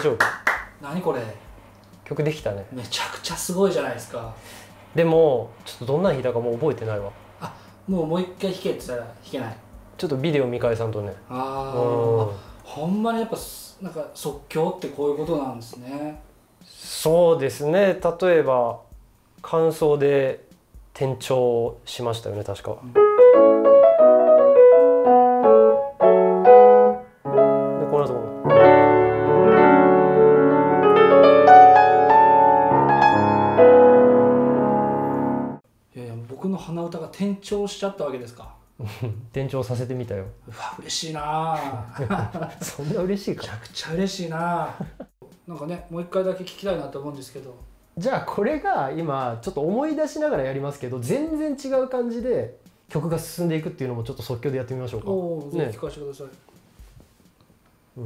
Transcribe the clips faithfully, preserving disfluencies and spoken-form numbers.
大丈夫？ 何これ？ 曲できたね。 めちゃくちゃすごいじゃないですか。 でもちょっとどんなん弾いたかもう覚えてないわ。 あ、もうもう一回弾けって言ったら弾けない？ ちょっとビデオ見返さんとね。 ああ、ほんまにやっぱなんか即興ってこういうことなんですね。 そうですね。例えば感想で転調しましたよね、確か。うん、でこの後もいやいや、僕の鼻歌が転調しちゃったわけですか？ 転調させてみたよ。 うわ、嬉しいなそんな嬉しいか？ めちゃくちゃ嬉しいななんかね、もう一回だけ聞きたいなと思うんですけど。 じゃあこれが今ちょっと思い出しながらやりますけど、全然違う感じで曲が進んでいくっていうのもちょっと即興でやってみましょうか。 おお、ぜひ聞かせてください。 うん。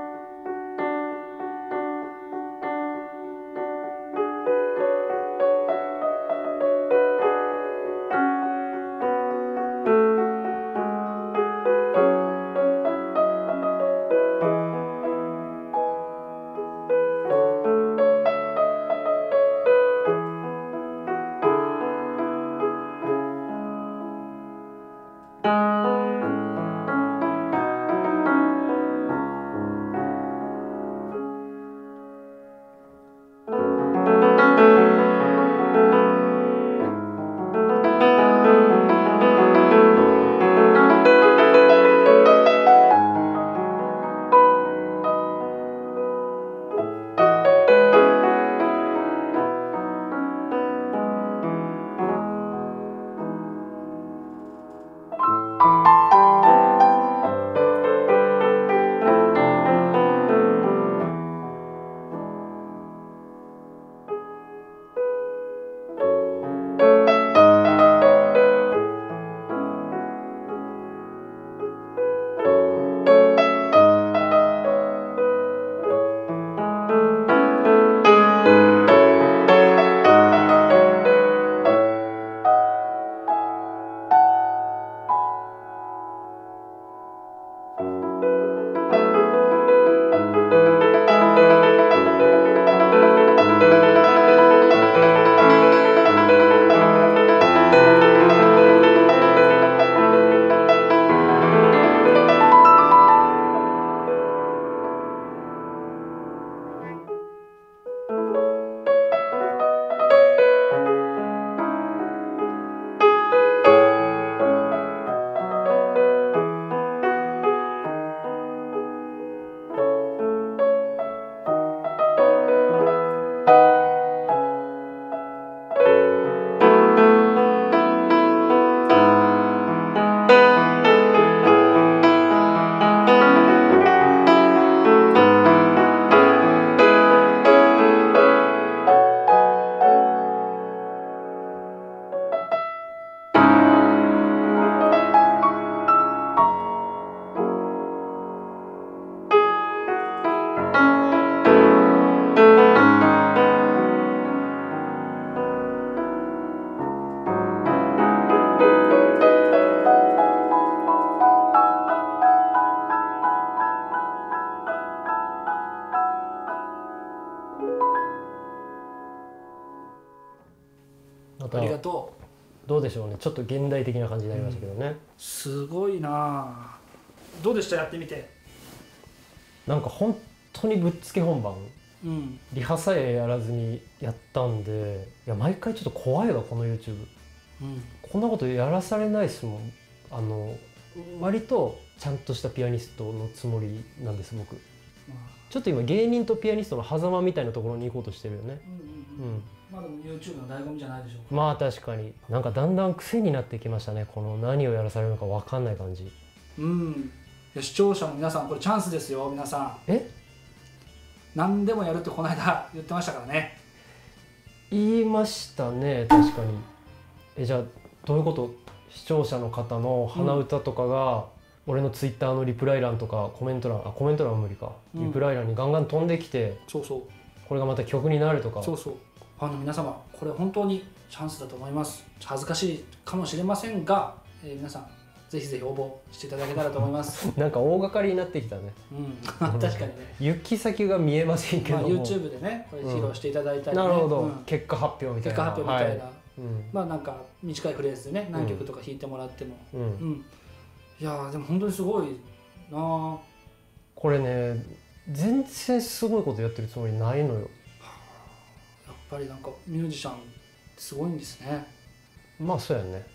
ありがとう。どうでしょうね、ちょっと現代的な感じになりましたけどね、うん、 すごいな。どうでした、やってみて？ なんか本当にぶっつけ本番、うん、リハさえやらずにやったんで、いや毎回ちょっと怖いわこの YouTube、うん、こんなことやらされないですもん。あの割とちゃんとしたピアニストのつもりなんです僕。ちょっと今芸人とピアニストの狭間みたいなところに行こうとしてるよね。 うんうんうん、うん、まあでも YouTube の醍醐味じゃないでしょうか。 まあ確かに、なんかだんだん癖になってきましたね、この何をやらされるのか分かんない感じ。 うん。視聴者の皆さん、これチャンスですよ皆さん。 え？ 何でもやるってこの間言ってましたからね。 言いましたね、確かに。え、じゃあどういうこと？視聴者の方の鼻歌とかが、うん、俺のツイッターのリプライ欄とかコメント欄、あ、コメント欄は無理か、うん、リプライ欄にガンガン飛んできて、 そうそう、 これがまた曲になるとか。 そうそう、ファンの皆様、これ本当にチャンスだと思います。恥ずかしいかもしれませんが、えー、皆さんぜひぜひ応募していただけたらと思います。 なんか大掛かりになってきたね。 うん、確かにね。 行き先が見えませんけども、 まあ、YouTube でねこれ披露していただいたり、ね、 うん、なるほど、 うん、 結果発表みたいな。 結果発表みたいな、はい、 うん、 まあなんか短いフレーズでね何曲とか弾いてもらっても、うんうん、いやーでも本当にすごいなあ。 これね全然すごいことやってるつもりないのよ。やっぱりなんかミュージシャンすごいんですね。 まあそうやね。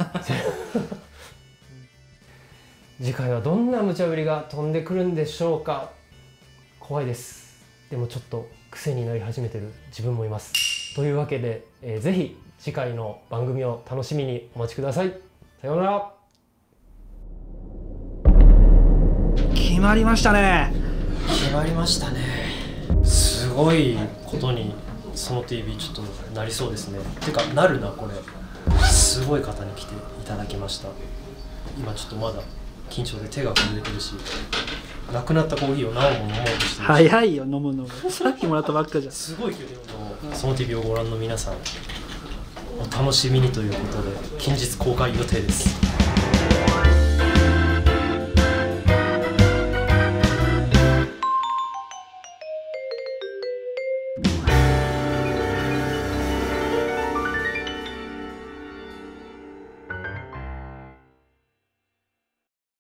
次回はどんな無茶ぶりが飛んでくるんでしょうか。怖いです。でもちょっと癖になり始めてる自分もいます。というわけで、えー、ぜひ次回の番組を楽しみにお待ちください。さようなら。 決まりましたね。 決まりましたね。すごいことにその ティーブイ ちょっとなりそうですね。てかなるなこれ。すごい方に来ていただきました。今ちょっとまだ緊張で手が震えてるし、なくなったコーヒーを何本飲もうとしてるし。 早いよ飲むのが。さっきもらったばっかじゃん。 すごい勢いで飲むの。その ティーブイ をご覧の皆さん、お楽しみにということで近日公開予定です。